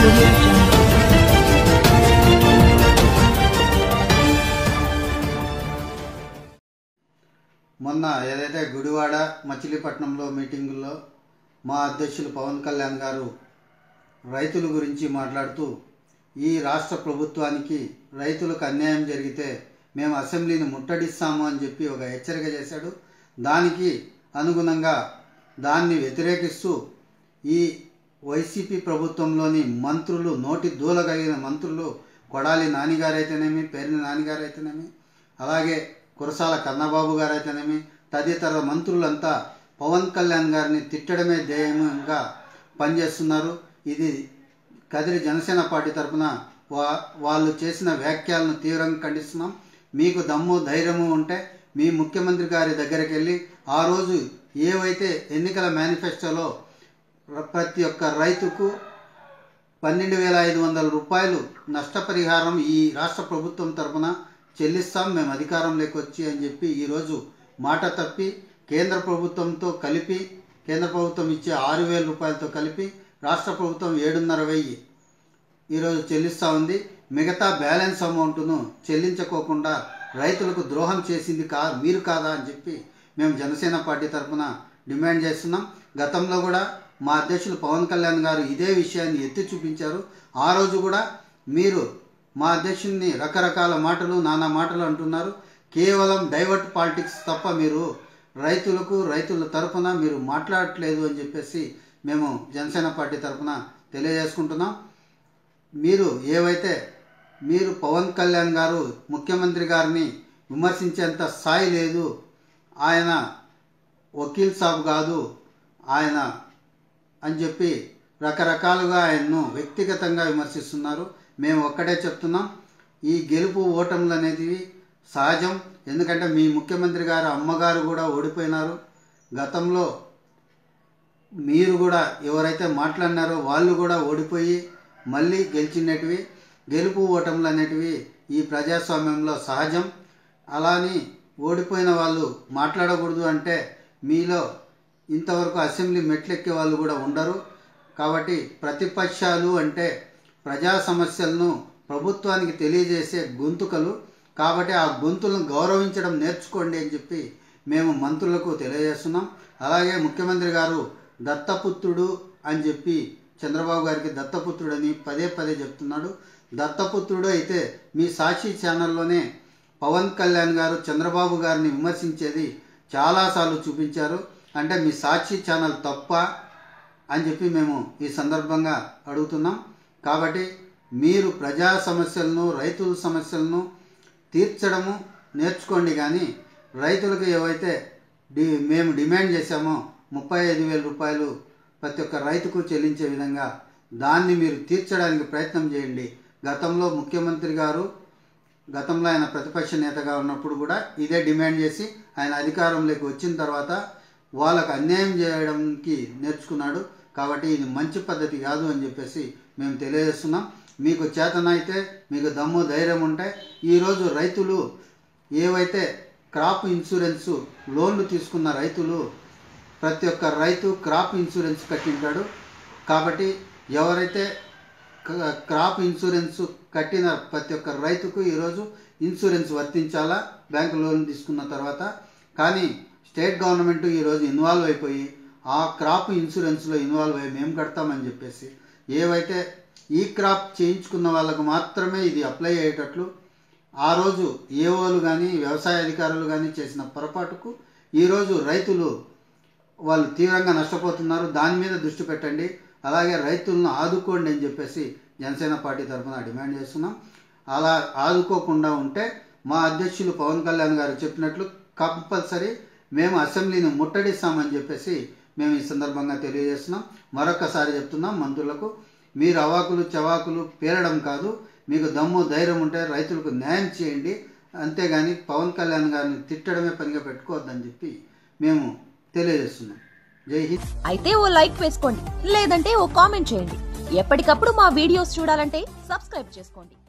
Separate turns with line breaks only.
Audio Jungle.
మొన్న ఏదైతే గుడివాడ మచిలీపట్నంలో మీటింగుల్లో మా అధ్యక్షులు పవన్ కళ్యాణ్ గారు రైతుల గురించి మాట్లాడుతూ ఈ రాష్ట్ర ప్రభుత్వానికి రైతులకు అన్యాయం జరిగితే మేము అసెంబ్లీని ముట్టడిస్తాము అని చెప్పి ఒక హెచ్చరిక చేశాడు. దానికి అనుగుణంగా దాన్ని వ్యతిరేకిస్తూ ఈ వైసీపీ ప్రభుత్వంలోని మంత్రులు, నోటి దూలగలిగిన మంత్రులు, కొడాలి నానిగారైతేనేమి, పేర్ని నానిగారైతేనేమి, అలాగే కురసాల కన్నబాబు గారైతేనేమి, తదితర మంత్రులంతా పవన్ కళ్యాణ్ గారిని తిట్టడమే ధ్యేయంగా పనిచేస్తున్నారు. ఇది కదిరి జనసేన పార్టీ తరఫున వాళ్ళు చేసిన వ్యాఖ్యలను తీవ్రంగా ఖండిస్తున్నాం. మీకు దమ్ము ధైర్యము ఉంటే మీ ముఖ్యమంత్రి గారి దగ్గరికి వెళ్ళి ఆ రోజు ఏవైతే ఎన్నికల మేనిఫెస్టోలో ప్రతి ఒక్క రైతుకు 12,500 రూపాయలు నష్టపరిహారం ఈ రాష్ట్ర ప్రభుత్వం తరఫున చెల్లిస్తాం మేము అధికారంలోకి వచ్చి అని చెప్పి ఈరోజు మాట తప్పి కేంద్ర ప్రభుత్వంతో కలిపి, కేంద్ర ప్రభుత్వం ఇచ్చే 6,000 రూపాయలతో కలిపి రాష్ట్ర ప్రభుత్వం 7,500 ఈరోజు చెల్లిస్తూ ఉంది. మిగతా బ్యాలెన్స్ అమౌంట్ను చెల్లించుకోకుండా రైతులకు ద్రోహం చేసింది మీరు కాదా అని చెప్పి మేము జనసేన పార్టీ తరఫున డిమాండ్ చేస్తున్నాం. గతంలో కూడా మా అధ్యక్షులు పవన్ కళ్యాణ్ గారు ఇదే విషయాన్ని ఎత్తి చూపించారు. ఆ రోజు కూడా మీరు మా అధ్యక్షుడిని రకరకాల మాటలు, నానా మాటలు అంటున్నారు. కేవలం డైవర్ట్ పాలిటిక్స్ తప్ప మీరు రైతుల తరఫున మీరు మాట్లాడట్లేదు అని చెప్పేసి మేము జనసేన పార్టీ తరఫున తెలియజేసుకుంటున్నాం. మీరు పవన్ కళ్యాణ్ గారు ముఖ్యమంత్రి గారిని విమర్శించేంత స్థాయి లేదు, ఆయన వకీల్ సాబ్ కాదు ఆయన అని చెప్పి రకరకాలుగా ఆయన్ను వ్యక్తిగతంగా విమర్శిస్తున్నారు. మేము ఒక్కటే చెప్తున్నాం, ఈ గెలుపు ఓటములు అనేది సహజం. ఎందుకంటే మీ ముఖ్యమంత్రి గారు అమ్మగారు కూడా ఓడిపోయినారు. గతంలో మీరు కూడా ఎవరైతే మాట్లాడినారో వాళ్ళు కూడా ఓడిపోయి మళ్ళీ గెలిచినటివి. గెలుపు ఓటములు అనేటివి ఈ ప్రజాస్వామ్యంలో సహజం. అలాని ఓడిపోయిన వాళ్ళు మాట్లాడకూడదు అంటే మీలో ఇంతవరకు అసెంబ్లీ మెట్లెక్కే వాళ్ళు కూడా ఉండరు. కాబట్టి ప్రతిపక్షాలు అంటే ప్రజా సమస్యలను ప్రభుత్వానికి తెలియజేసే గొంతుకలు. కాబట్టి ఆ గొంతులను గౌరవించడం నేర్చుకోండి అని చెప్పి మేము మంత్రులకు తెలియజేస్తున్నాం. అలాగే ముఖ్యమంత్రి గారు దత్తపుత్రుడు అని చెప్పి చంద్రబాబు గారికి దత్తపుత్రుడని పదే పదే చెప్తున్నాడు. దత్తపుత్రుడు అయితే మీ సాక్షి ఛానల్లోనే పవన్ కళ్యాణ్ గారు చంద్రబాబు గారిని విమర్శించేది చాలాసార్లు చూపించారు. అంటే మీ సాక్షి ఛానల్ తప్ప అని చెప్పి మేము ఈ సందర్భంగా అడుగుతున్నాం. కాబట్టి మీరు ప్రజా సమస్యలను, రైతుల సమస్యలను తీర్చడము నేర్చుకోండి. కానీ రైతులకు ఏవైతే మేము డిమాండ్ చేశామో 35,000 రూపాయలు ప్రతి ఒక్క రైతుకు చెల్లించే విధంగా దాన్ని మీరు తీర్చడానికి ప్రయత్నం చేయండి. గతంలో ముఖ్యమంత్రి గారు ఆయన ప్రతిపక్ష నేతగా ఉన్నప్పుడు కూడా ఇదే డిమాండ్ చేసి ఆయన అధికారంలోకి వచ్చిన తర్వాత వాళ్ళకు అన్యాయం చేయడానికి నేర్చుకున్నాడు. కాబట్టి ఇది మంచి పద్ధతి కాదు అని చెప్పేసి మేము తెలియజేస్తున్నాం. మీకు చేతనైతే, మీకు దమ్ము ధైర్యం ఉంటే ఈరోజు రైతులు ఏవైతే క్రాప్ ఇన్సూరెన్స్ లోన్లు తీసుకున్న రైతులు, ప్రతి ఒక్క రైతు క్రాప్ ఇన్సూరెన్స్ కట్టింటాడు. కాబట్టి ఎవరైతే క్రాప్ ఇన్సూరెన్స్ కట్టిన ప్రతి ఒక్క రైతుకు ఈరోజు ఇన్సూరెన్స్ వర్తించాలా బ్యాంకు లోన్ తీసుకున్న తర్వాత. కానీ స్టేట్ గవర్నమెంట్ ఈరోజు ఇన్వాల్వ్ అయిపోయి ఆ క్రాప్ ఇన్సూరెన్స్లో ఇన్వాల్వ్ అయ్యి మేము కడతామని చెప్పేసి ఏవైతే ఈ క్రాప్ చేయించుకున్న వాళ్ళకు మాత్రమే ఇది అప్లై అయ్యేటట్లు ఆ రోజు ఏఓలు కానీ వ్యవసాయ అధికారులు కానీ చేసిన పొరపాటుకు ఈరోజు రైతులు వాళ్ళు తీవ్రంగా నష్టపోతున్నారు. దాని మీద దృష్టి పెట్టండి. అలాగే రైతులను ఆదుకోండి అని చెప్పేసి జనసేన పార్టీ తరఫున డిమాండ్ చేస్తున్నాం. అలా ఆదుకోకుండా ఉంటే మా అధ్యక్షులు పవన్ కళ్యాణ్ గారు చెప్పినట్లు కంపల్సరీ మేము అసెంబ్లీని ముట్టడిస్తామని చెప్పేసి మేము ఈ సందర్భంగా తెలియజేస్తున్నాం. మరొకసారి చెప్తున్నాం మంత్రులకు, మీరు అవాకులు చవాకులు పేరడం కాదు, మీకు దమ్ము ధైర్యం ఉంటే రైతులకు న్యాయం చేయండి. అంతేగాని పవన్ కళ్యాణ్ గారిని తిట్టడమే పనిగా పెట్టుకోవద్దని చెప్పి మేము తెలియజేస్తున్నాం. జై హింద్.
అయితే ఓ లైక్ వేసుకోండి, లేదంటే ఓ కామెంట్ చేయండి. ఎప్పటికప్పుడు మా వీడియోస్ చూడాలంటే సబ్స్క్రైబ్ చేసుకోండి.